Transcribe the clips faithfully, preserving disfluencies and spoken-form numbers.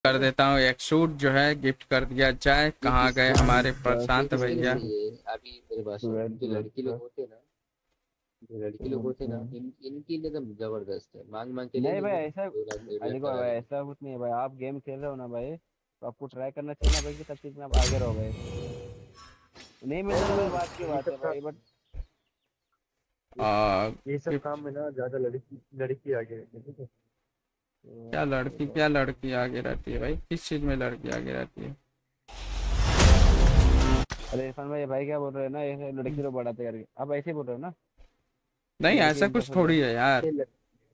कर देता हूँ, एक सूट जो है गिफ्ट कर दिया जाए। ये कहाँ किस गए हमारे ये प्रशांत किसके लिए भैया? चाहिए? अभी मेरे पास सुनो, ट्वेल्थ जो लड़की लोग ट्वेल्थ होते हैं ना, जो लड़की लोग होते हैं ना, इन इनके लिए एकदम जबरदस्त है, मांग मांग के ले नहीं भाई लेंगे, ऐसा, दो लाख डेढ़ अरे लाख देखो करा भाई लेंगे। ऐसा कुछ नहीं है भाई, आप गेम खेल रहे हो ना भाई, तो आपको ट्राई करना चाहिए ना भाई कि सब चीज में आप आगे रहो भाई। नहीं मिलता तो भाई बात की ये बात सब है का भाई, बट आ, ये सब गिफ्ट। काम में ना ज्यादा लड़की लड़की आगे रहती है, ठीक है। क्या लड़की, क्या लड़की आगे रहती है भाई? किस चीज में लड़की आगे रहती है? अरे इरफान भाई भाई क्या बोल रहे हैं ना, ऐसे लड़की लोग बढ़ाते करके आप ऐसे ही बोल रहे हो ना कि नहीं, लड़की ऐसा इज्जत कुछ होती है। थोड़ी है यार। ये लड़...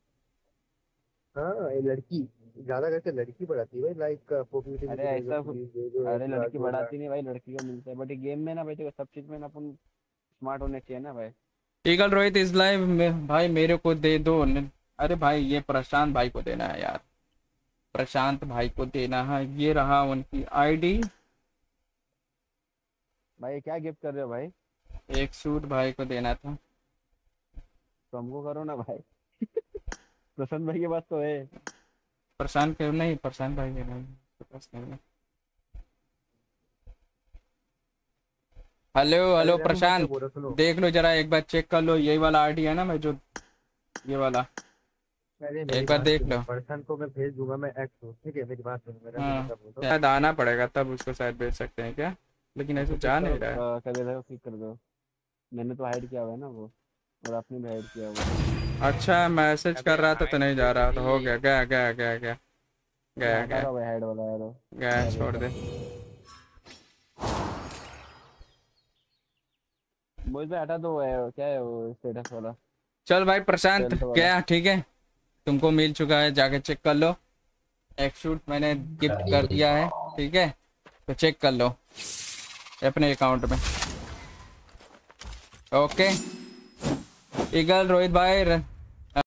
हाँ, ये लड़की ज्यादा करके लड़की बढ़ाती है भाई, लाइक पॉपुलैरिटी अरे के लिए ऐसा कुछ, प्लीज दे दो अरे एक लाख लड़की दो लाख। बढ़ाती नहीं भाई, लड़की को मिलता है, बट ये गेम में ना भाई देखो सब चीज में ना अपन स्मार्ट होने चाहिए ना भाई। ईगल रोहित इज लाइव में भाई, मेरे को दे दो न- अरे भाई ये प्रशांत भाई को देना है यार, प्रशांत भाई को देना है। ये रहा उनकी आईडी। भाई क्या गिफ्ट कर रहे हो भाई? एक सूट भाई को देना था। तो हमको करो ना भाई। प्रसन्न भाई के पास तो है। प्रशांत के नहीं, प्रशांत भाई के नहीं, उसके पास नहीं है। हेलो अरे हेलो रेमो, मैं क्या प्रशांत, बोल रहा, सुनो। देख लो जरा एक बार, चेक कर लो, यही वाला आईडी है ना मैं जो, ये वाला अरे मेरी एक बार बात देख सुनो, लो। पर्सन को मैं भेज दूंगा, मैं एक्स हूँ, ठीक है, मेरी बात सुनो, मेरा मैं हाँ, क्या बोल रहा हूँ। शायद आना पड़ेगा तब उसको शायद भेज सकते हैं क्या, लेकिन ऐसे उसको पिक जा करो, नहीं रहा है। अ, कर देता है पिक कर दो। मैंने तो हाइड किया हुआ है ना वो, और आपने भी हाइड किया हुआ है। अच्छा, मैसेज अबे कर रहा था तो हाइड नहीं जा कुछ रहा, तो हो नहीं। गया, गया गया गया गया अरे गया हटा गया दो भाई हाइड वाला यार, गया, क्या छोड़ बोलता दे। है। बोल पे हटा दो, है क्या है वो स्टेटस वाला, चल भाई प्रशांत ट्वेल्थ वाला। गया, ठीक है, तुमको मिल चुका है, जाके चेक कर लो। एक शूट मैंने गिफ्ट कर दिया है, ठीक है, तो चेक कर लो अपने अकाउंट में। ओके ईगल रोहित भाई।